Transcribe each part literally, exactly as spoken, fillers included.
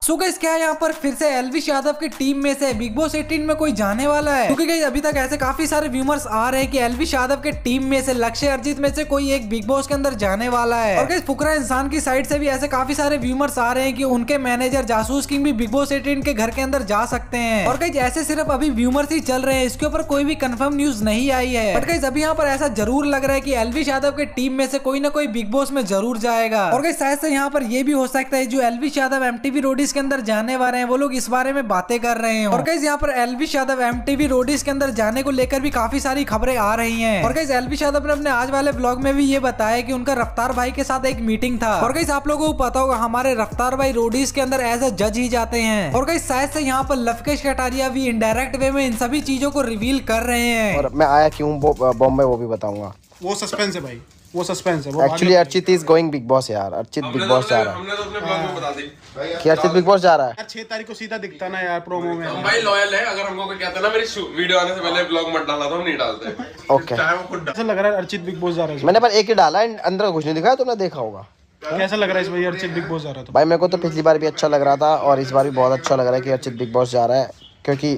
So guys क्या यहाँ पर फिर से एल्विश यादव की टीम में से बिग बॉस अठारह में कोई जाने वाला है? क्योंकि गाइस अभी तक ऐसे काफी सारे व्यूमर्स आ रहे हैं कि एल्विश यादव के टीम में से लक्ष्य अर्जित में से कोई एक बिग बॉस के अंदर जाने वाला है। और गाइस फुकरा इंसान की साइड से भी ऐसे काफी सारे व्यूमर्स आ रहे हैं कि उनके मैनेजर जासूस किंग भी बिग बॉस अठारह के घर के अंदर जा सकते हैं। और गाइस ऐसे सिर्फ अभी व्यूमर्स ही चल रहे हैं, इसके ऊपर कोई भी कंफर्म न्यूज नहीं आई है। बट गाइस अभी यहाँ पर ऐसा जरूर लग रहा है कि एल्विश यादव के टीम में से कोई ना कोई बिग बॉस में जरूर जाएगा। और गाइस शायद से यहाँ पर ये भी हो सकता है जो एल्विश यादव एमटीवी रोडीज के अंदर जाने वाले हैं वो लोग इस बारे में बातें कर रहे हैं। और गाइस यहाँ पर एल्विश यादव एमटीवी रोडीज के अंदर जाने को लेकर भी काफी सारी खबरें आ रही हैं। और गाइस एल्विश यादव ने अपने आज वाले ब्लॉग में भी ये बताया कि उनका रफ्तार भाई के साथ एक मीटिंग था। और गाइस आप लोगों को पता होगा हमारे रफ्तार भाई रोडीज के अंदर एज अ जज ही जाते हैं। और गाइस शायद से यहाँ पर लवकेश कटारिया भी इनडायरेक्ट वे में इन सभी चीजों को रिवील कर रहे हैं। और मैं आया क्यों बॉम्बे वो भी बताऊंगा। वो सस्पेंस है भाई, वो सस्पेंस है। Actually Archit is going Bigg Boss यार, अर्चित बिग बॉस जा रहा है। हमने तो अपने ब्लॉग में बता दी कि अर्चित बिग बॉस जा रहा है यार। छह तारीख को सीधा दिखता ना यार प्रोमो में। हम भाई लॉयल है, अगर हमको कोई कहता ना मेरी वीडियो आने से पहले ब्लॉग मत डालना तो हम नहीं डालते। ओके चाहे वो खुद कैसा लग रहा है अर्चित बिग बॉस जा रहा है? मैंने पर एक ही डाला है, अंदर कुछ नहीं दिखाया, तुमने देखा होगा। कैसा लग रहा है इस भाई अर्चित बिग बॉस जा रहा है? तो भाई मेरे को तो पिछली बार भी अच्छा लग रहा था और इस बार भी बहुत अच्छा लग रहा है कि अर्चित बिग बॉस जा रहा है, क्योंकि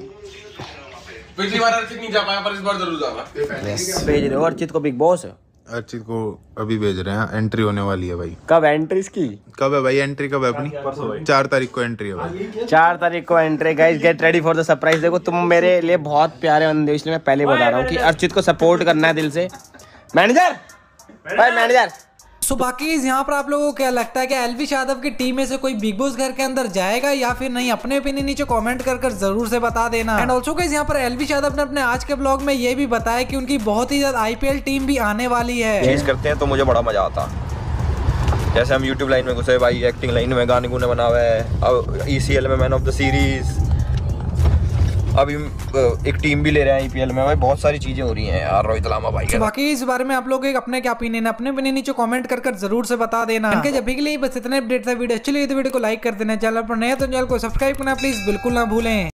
पिछली बार अर्चित नहीं जा पाया पर इस बार जरूर जाना। भेज रहे हो अर्चित को बिग बॉस? अर्चित को अभी भेज रहे हैं, एंट्री होने वाली है भाई। कब एंट्री इसकी? कब है भाई एंट्री? कब है अपनी? चार तारीख को एंट्री है भाई। चार तारीख को entry. Guys get ready for the surprise. देखो तुम मेरे लिए बहुत प्यारे बंदे हो, इसलिए मैं पहले बता रहा हूँ कि अर्चित को सपोर्ट करना है दिल से। मैनेजर भाई मैनेजर सो so, बाकी यहाँ पर आप लोगों को क्या लगता है कि एल्विश यादव की टीम में से कोई बिग बॉस घर के अंदर जाएगा या फिर नहीं? अपने ओपिनियन नीचे कमेंट कर कर जरूर से बता देना। एंड ऑल्सो गाइस यहाँ पर एल्विश यादव ने अपने आज के ब्लॉग में ये भी बताया कि उनकी बहुत ही ज्यादा आईपीएल टीम भी आने वाली है। चेंज करते हैं तो मुझे बड़ा मजा आता। जैसे हम यूट्यूब लाइन में घुसे भाई, एक्टिंग लाइन में गाने गुने बना हुआ है, अब ईसीएल में मैन ऑफ द सीरीज, अभी एक टीम भी ले रहे हैं आईपीएल में। भाई बहुत सारी चीजें हो रही हैं यार रोहित लामा भाई। तो बाकी इस बारे में आप लोग एक अपने क्या ओपिनियन है अपने ओपिनियन नीचे कमेंट कर कर जरूर से बता देना। इनके जब के लिए बस इतने अपडेट था। वीडियो अच्छी लगी तो वीडियो को लाइक कर देना, चैनल पर नए तो चैनल को सब्सक्राइब करना प्लीज बिल्कुल ना भूलें।